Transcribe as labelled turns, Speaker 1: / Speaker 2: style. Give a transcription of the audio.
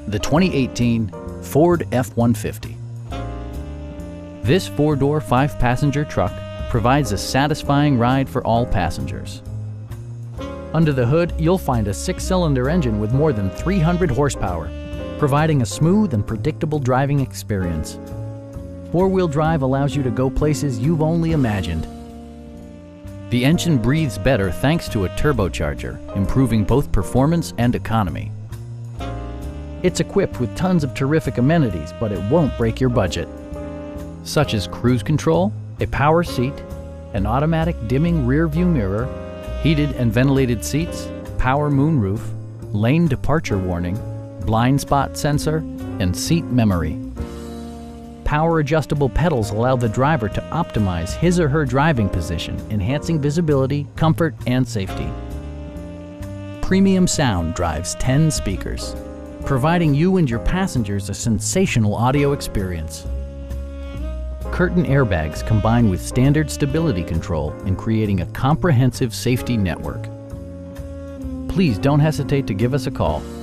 Speaker 1: the 2018 Ford F-150. This four-door, five-passenger truck provides a satisfying ride for all passengers. Under the hood, you'll find a six-cylinder engine with more than 300 horsepower, providing a smooth and predictable driving experience. Four-wheel drive allows you to go places you've only imagined. The engine breathes better thanks to a turbocharger, improving both performance and economy. It's equipped with tons of terrific amenities, but it won't break your budget, such as cruise control, a power seat, an automatic dimming rear-view mirror, heated and ventilated seats, power moonroof, lane departure warning, blind spot sensor, and seat memory. Power adjustable pedals allow the driver to optimize his or her driving position, enhancing visibility, comfort, and safety. Premium sound drives 10 speakers, providing you and your passengers a sensational audio experience. Curtain airbags combine with standard stability control in creating a comprehensive safety network. Please don't hesitate to give us a call.